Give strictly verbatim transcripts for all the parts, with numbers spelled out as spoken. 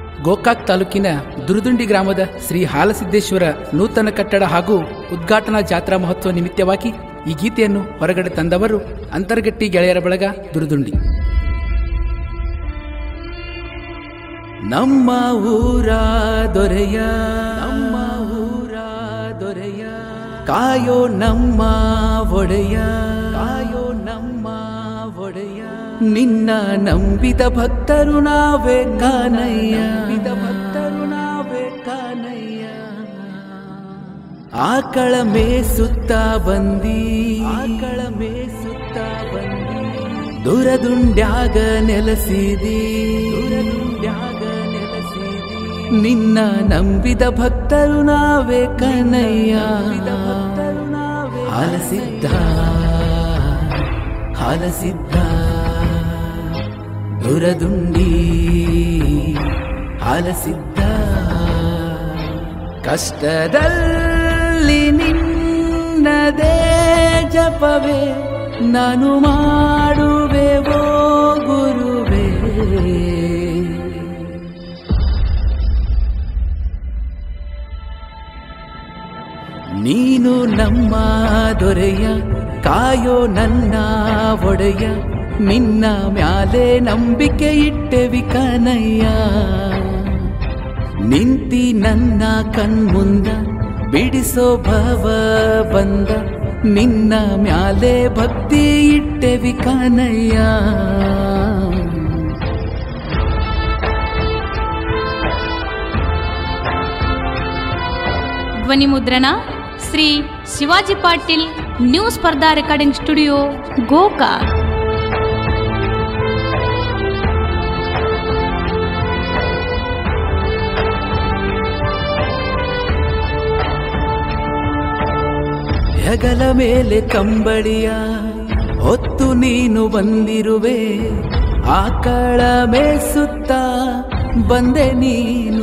ಗೋಕಾಕ್ ತಾಲೂಕಿನ ದುರುದುಂಡಿ ಗ್ರಾಮದ ಶ್ರೀ ಹಾಲಸಿದ್ದೇಶ್ವರ ನೂತನ ಕಟ್ಟಡ ಹಾಗೂ ಉದ್ಘಾಟನಾ ಜಾತ್ರಾ ಮಹೋತ್ಸವ ನಿಮಿತ್ತವಾಗಿ ಈ ಗೀತೆಯನ್ನು ಹೊರಗಡೆ ತಂದವರು ಅಂತರ್ಗಟ್ಟಿ ಗೆಳೆಯರ ಬಳಗ ದುರುದುಂಡಿ. ನಮ್ಮ ಊರ ದೊರೆಯ ನಮ್ಮ ಊರ ದೊರೆಯ ಕಾಯೋ ನಮ್ಮ ಒಡೆಯ ಕಾಯೋ ನಮ್ಮ ಒಡೆಯ ನಿನ್ನ ನಂಬಿದ ಭಕ್ತರು ನಾವೇ ಕಾನಯ್ಯ ನಂಬಿದ ಭಕ್ತರು ನಾವೇ ಕಾನಯ್ಯ. ಆಕಳ ಮೇಸುತ್ತ ಬಂದಿ ಆಕಳ ಮೇಸುತ್ತ ಬಂದಿ ದುರದುಂಡ್ಯಾಗ ನೆಲೆಸಿದಿ ದುರದುಂಡ್ಯಾಗ ನೆಲೆಸಿದಿ ನಿನ್ನ ನಂಬಿದ ಭಕ್ತರು ನಾವೇ ಕನಯ್ಯ ಹಾಲಸಿದ್ದ ಹಾಲಸಿದ್ದ ದುರದುಂಡಿ ಹಾಲಸಿದ್ದ. ಕಷ್ಟದಲ್ಲಿ ನಿನ್ನದೇ ಜಪವೇ ನಾನು ಮಾಡುವೆವೋ ಗುರುವೇ. ನೀನು ನಮ್ಮ ದೊರೆಯ ಕಾಯೋ ನನ್ನ ಒಡೆಯ ನಿನ್ನ ಮ್ಯಾಲೆ ನಂಬಿಕೆ ಇಟ್ಟೆವಿ ಕನಯ್ಯ. ನಿಂತಿ ನನ್ನ ಕಣ್ಮುಂದ ಬಿಡಿಸೋ ಭವ ಬಂದ ನಿನ್ನ ಮ್ಯಾಲೆ ಭಕ್ತಿ ಇಟ್ಟೆವಿ ಕನಯ್ಯ. ಧ್ವನಿ ಮುದ್ರಣ Shri Shivaji Patil, new Spardha recording studio, Gokak. ಹೆಗಲ ಮೇಲೆ ಕಂಬಳಿಯ ಹೊತ್ತು ನೀನು ಬಂದಿರುವೆ, ಆಕಳ ಮೇಸುತ್ತ ಬಂದೆ ನೀನು.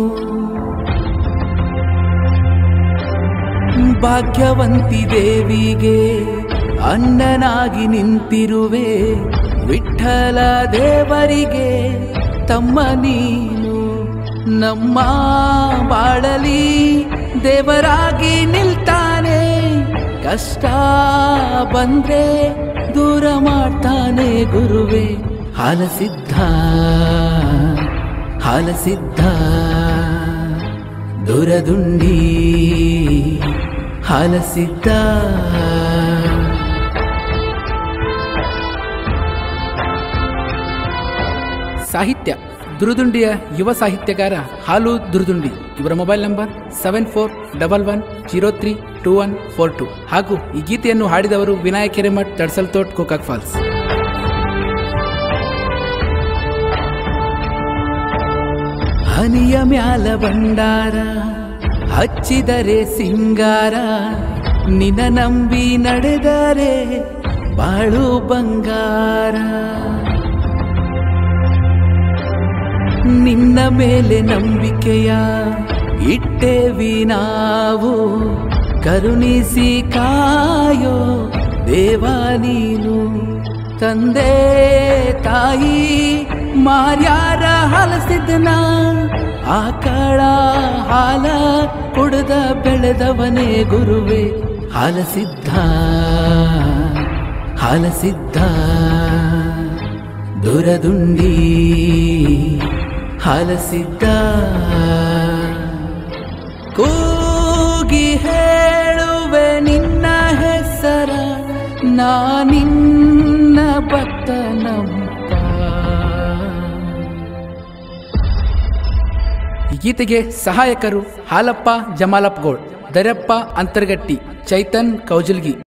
ಭಾಗ್ಯವಂತಿ ದೇವಿಗೆ ಅಣ್ಣನಾಗಿ ನಿಂತಿರುವೆ, ವಿಠ್ಠಲ ದೇವರಿಗೆ ತಮ್ಮ ನೀನು. ನಮ್ಮ ಬಾಳಲಿ ದೇವರಾಗಿ ನಿಲ್ತಾನೆ, ಕಷ್ಟ ಬಂದ್ರೆ ದೂರ ಮಾಡ್ತಾನೆ ಗುರುವೇ. ಹಾಲಸಿದ್ಧ ಹಾಲಸಿದ್ಧ ದುರದುಂಡಿ ಹಾಲಸಿದ್ದ. ಸಾಹಿತ್ಯ ದುರುದುಂಡಿಯ ಯುವ ಸಾಹಿತ್ಯಗಾರ ಹಾಲು ದುರುದುಂಡಿ. ಇವರ mobile number seven four double one zero three two one four two. ಹಾಗೂ ಈ ಗೀತೆಯನ್ನು ಹಾಡಿದವರು ವಿನಾಯಕ್ ಹಿರೇಮಠ್, ತಡ್ಸಲ್ ತೋಟ್, ಗೋಕಾಕ್ ಫಾಲ್ಸ್. ಹನಿಯ ಮ್ಯಾಲ ಭಂಡಾರ ಹಚ್ಚಿದರೆ ಸಿಂಗಾರ, ನಿನ್ನ ನಂಬಿ ನಡೆದರೆ ಬಾಳು ಬಂಗಾರ. ನಿನ್ನ ಮೇಲೆ ನಂಬಿಕೆಯ ಇಟ್ಟೇವಿ ನಾವು, ಕರುಣಿಸಿ ಕಾಯೋ ದೇವ ನೀನು. ತಂದೆ ತಾಯಿ ಮಾರ್ಯಾರ ಹಲಸಿದ್ನ, ಆಕಳ ಹಾಲ ಕುಡ್ದ ಬೆಳೆದವನೇ ಗುರುವೇ. ಹಾಲಸಿದ್ಧ ಹಾಲಸಿದ್ಧ ದುರದುಂಡಿ ಹಾಲಸಿದ್ದ. ಕೂಗಿ ಹೇಳುವೆ ನಿನ್ನ ಹೆಸರ, ನಾನಿನ್ನ ಭಕ್ತನಂಪ. ಈ ಗೀತೆಗೆ ಸಹಾಯಕರು ಹಾಲಪ್ಪ ಜಮಾಲಪ್ಗೋಳ್, ದರ್ಯಪ್ಪ ಅಂತರ್ಗಟ್ಟಿ, ಚೈತನ್ ಕೌಜಲ್ಗಿ.